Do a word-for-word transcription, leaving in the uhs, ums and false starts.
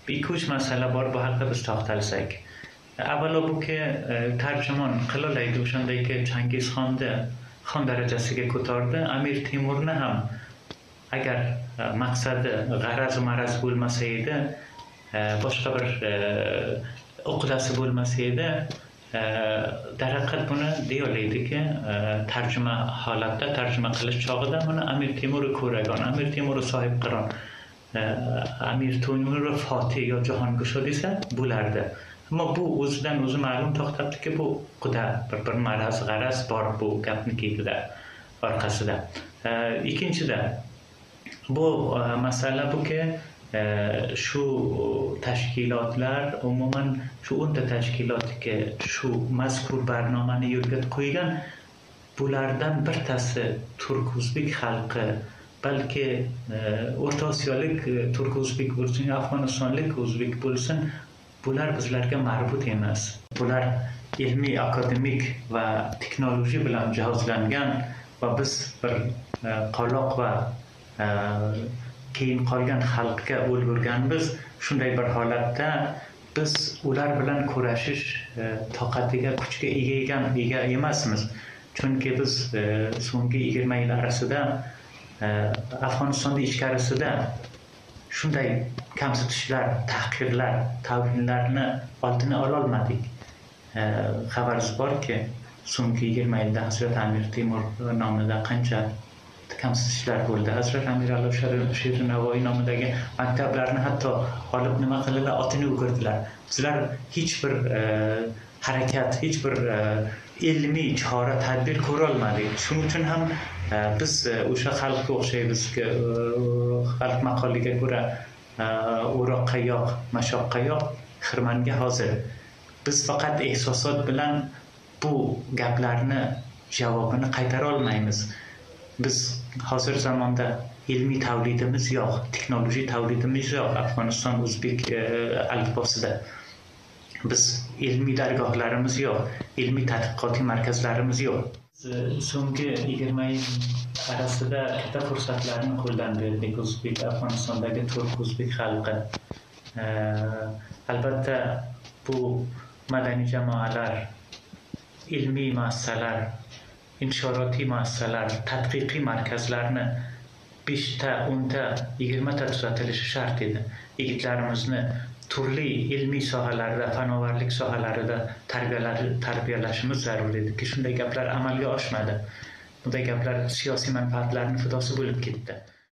ikki uch masala bor, bu haqida biz to'xtalsak. Avvalo bu ki tarjimon qilolaydi o'shandayki Changizxonni xon darajasiga ko'tardi. Amir Temurni ham agar maqsadi g'araz maraz bo'lmasa edi, boshqa bir uqdasi bo'lmasa edi, darhaqiqat buni deyollaydiki, tarjima holatda, tarjima qilish chog'ida buni Amir Temur ko'ragan, Amir Temur sohibqiron, Amir Temur Fotih yo jahongusho desa bo'lardi. Ammo bu o'zidan o'zi ma'lum to'xtabdiki, bu quda bir bir maraz g'araz bor bu gapnikida orqasida. Ikkinchida bu masala buki shu tashkilotlar umuman shu o'nta tashkilotga shu mazkur barnomani yo'lga qo'ygan, bulardan birtasi turk o'zbek xalqi, balki o'rta osiyolik turk o'zbek bo'lsin, afg'onistonlik o'zbek bo'lsin, bular bizlarga marbut emas. Bular ilmiy, akademik va texnologiya bilan jihozlangan va biz bir qoloq va keyin qolgan xalqga o'lgurganmiz. Shunday bir holatda biz ular bilan kurashish toqatiga, kuchga ega ega emasmiz. Chunki biz so'nggi yigirma yil orasida Afg'onistonda ichkarisida shunday kamsitishlar, tahqirlar, tavhinlarni oldini ola olmadik. Xabaringiz borki, so'nggi yigirma yilda Hazrat Amir Temur nomida qancha kamsitishlar bo'ldi. Hazrat Amir Alloh Sher Navoiy nomidagi maktablarni hatto olib nima qildilar, otini o'girdilar. Bizlar hech bir harakat, hech bir ilmiy chora tadbir ko'ra olmadik. Shuning uchun ham biz o'sha xalqqa o'xshaymizki, xalq maqoliga ko'ra o'roqqa yo'q, mashoqqa yo'q, xirmonga hozir. Biz faqat ehsosot bilan bu gaplarni javobini qaytara olmaymiz. Biz hozir zamonda ilmiy tavlidimiz yo'q, texnologik tavlidimiz yo'q Afg'oniston o'zbek alifbosida. Biz ilmiy dargohlarimiz yo'q, ilmiy tadqiqotli markazlarimiz yo'q. So'nggi yigirma yil orasida katta fursatlarni qo'ldan berdik o'zbek Afg'onistondagi turk o'zbek xalqi. Albatta bu madaniy jamoalar, ilmiy muassasalar, inshoorotiy muassasalar, tadqiqiy markazlarni beshta, o'nta, yigirmata tuzatilishi shart edi. Yigitlarimizni turli ilmiy sohalarda, fanovarlik sohalarida tarbiyalashimiz zarur ediki, shunday gaplar amalga oshmadi. Bunday gaplar siyosiy manfaatlarning fidosi bo'lib ketdi.